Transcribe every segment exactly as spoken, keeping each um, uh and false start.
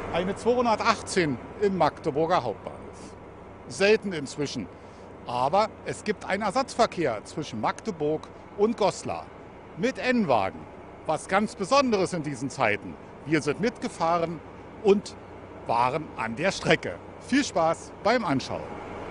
Eine zweihundertachtzehn im Magdeburger Hauptbahnhof. Selten inzwischen. Aber es gibt einen Ersatzverkehr zwischen Magdeburg und Goslar. Mit N-Wagen. Was ganz Besonderes in diesen Zeiten. Wir sind mitgefahren und waren an der Strecke. Viel Spaß beim Anschauen.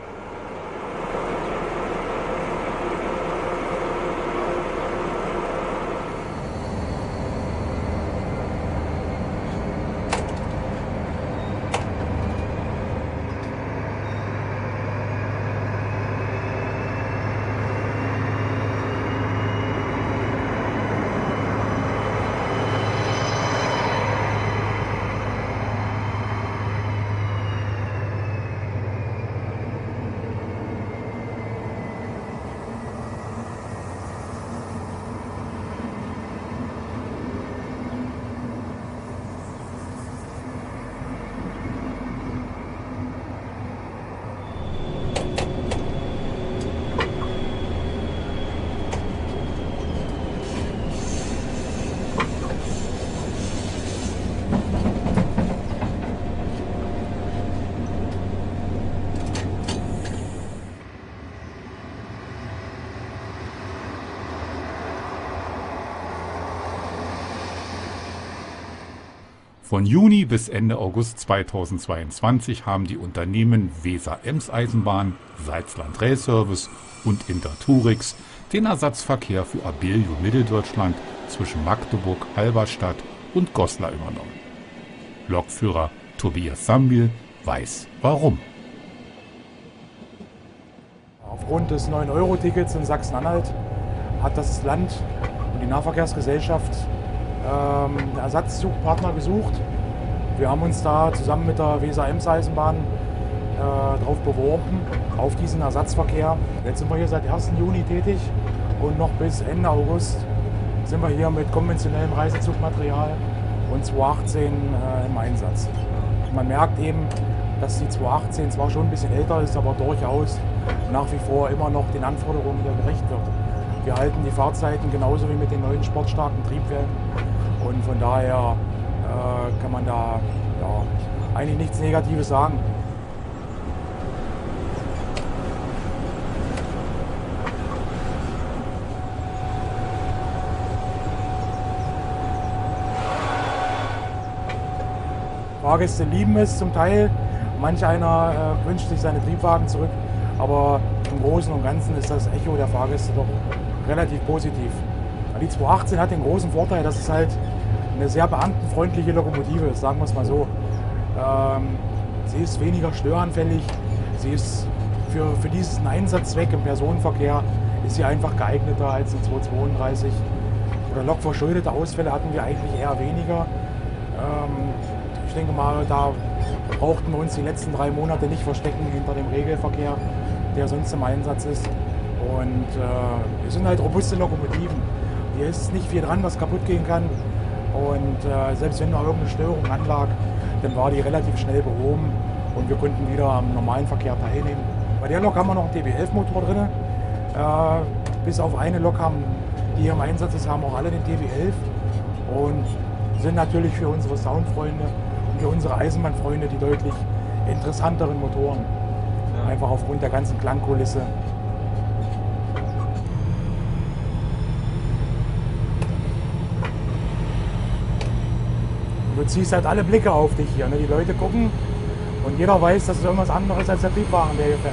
Von Juni bis Ende August zweitausendzweiundzwanzig haben die Unternehmen Weser-Ems-Eisenbahn, Salzland Rail Service und Interturix den Ersatzverkehr für Abellio Mitteldeutschland zwischen Magdeburg, Halberstadt und Goslar übernommen. Lokführer Tobias Sambil weiß warum. Aufgrund des neun Euro Tickets in Sachsen-Anhalt hat das Land und die Nahverkehrsgesellschaft ähm, einen Ersatzzugpartner gesucht. Wir haben uns da zusammen mit der Weser-Ems-Eisenbahn äh, darauf beworben, auf diesen Ersatzverkehr. Jetzt sind wir hier seit ersten Juni tätig und noch bis Ende August sind wir hier mit konventionellem Reisezugmaterial und zweihundertachtzehn äh, im Einsatz. Man merkt eben, dass die zweihundertachtzehn zwar schon ein bisschen älter ist, aber durchaus nach wie vor immer noch den Anforderungen der gerecht wird. Wir halten die Fahrzeiten genauso wie mit den neuen sportstarken Triebwerken und von daher äh, kann man da ja, eigentlich nichts Negatives sagen. Fahrgäste lieben es zum Teil, manch einer äh, wünscht sich seine Triebwagen zurück, aber im Großen und Ganzen ist das Echo der Fahrgäste doch relativ positiv. Die zweihundertachtzehn hat den großen Vorteil, dass es halt eine sehr beamtenfreundliche Lokomotive ist, sagen wir es mal so. Ähm, sie ist weniger störanfällig, sie ist für, für diesen Einsatzzweck im Personenverkehr ist sie einfach geeigneter als die zweihundertzweiunddreißig. Oder lokverschuldete Ausfälle hatten wir eigentlich eher weniger. Ähm, ich denke mal, da brauchten wir uns die letzten drei Monate nicht verstecken hinter dem Regelverkehr, der sonst im Einsatz ist. Und äh, wir sind halt robuste Lokomotiven. Hier ist nicht viel dran, was kaputt gehen kann. Und äh, selbst wenn noch irgendeine Störung anlag, dann war die relativ schnell behoben und wir konnten wieder am normalen Verkehr teilnehmen. Bei der Lok haben wir noch einen T B elf Motor drin. Äh, bis auf eine Lok, haben, die hier im Einsatz ist, haben auch alle den T B elf. Und sind natürlich für unsere Soundfreunde und für unsere Eisenbahnfreunde die deutlich interessanteren Motoren. Ja. Einfach aufgrund der ganzen Klangkulisse. Du ziehst halt alle Blicke auf dich hier. Ne? Die Leute gucken und jeder weiß, das ist irgendwas anderes als der Triebwagen, der hier fährt.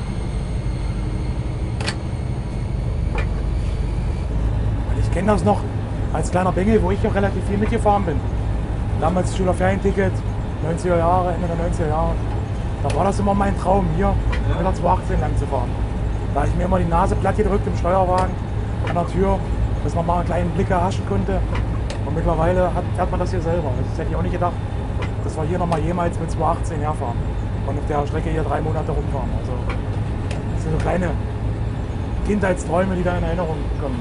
Und ich kenne das noch als kleiner Bengel, wo ich auch relativ viel mitgefahren bin. Damals Schülerferienticket, neunziger Jahre, Ende der neunziger Jahre. Da war das immer mein Traum, hier mit der zweihundertachtzehn lang zu fahren. Da habe ich mir immer die Nase platt gedrückt im Steuerwagen an der Tür, dass man mal einen kleinen Blick erhaschen konnte. Und mittlerweile hat, hat man das hier selber. Das hätte ich auch nicht gedacht, dass wir hier nochmal jemals mit zweihundertachtzehn herfahren und auf der Strecke hier drei Monate rumfahren. Also, das sind so kleine Kindheitsträume, die da in Erinnerung kommen.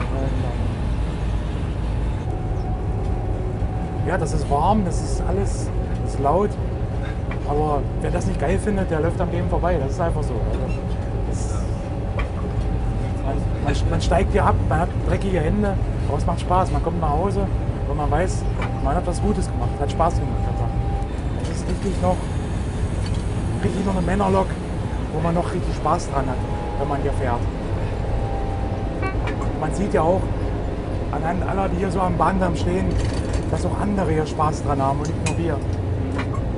Ja, das ist warm, das ist alles, das ist laut. Aber wer das nicht geil findet, der läuft am Leben vorbei. Das ist einfach so. Also, das, man, man, man steigt hier ab, man hat dreckige Hände, aber es macht Spaß. Man kommt nach Hause und man weiß, man hat was Gutes gemacht, hat Spaß gemacht. Das ist richtig noch, richtig noch eine Männerlok, wo man noch richtig Spaß dran hat, wenn man hier fährt. Man sieht ja auch anhand aller, die hier so am Bahndamm stehen, dass auch andere hier Spaß dran haben und nicht nur wir.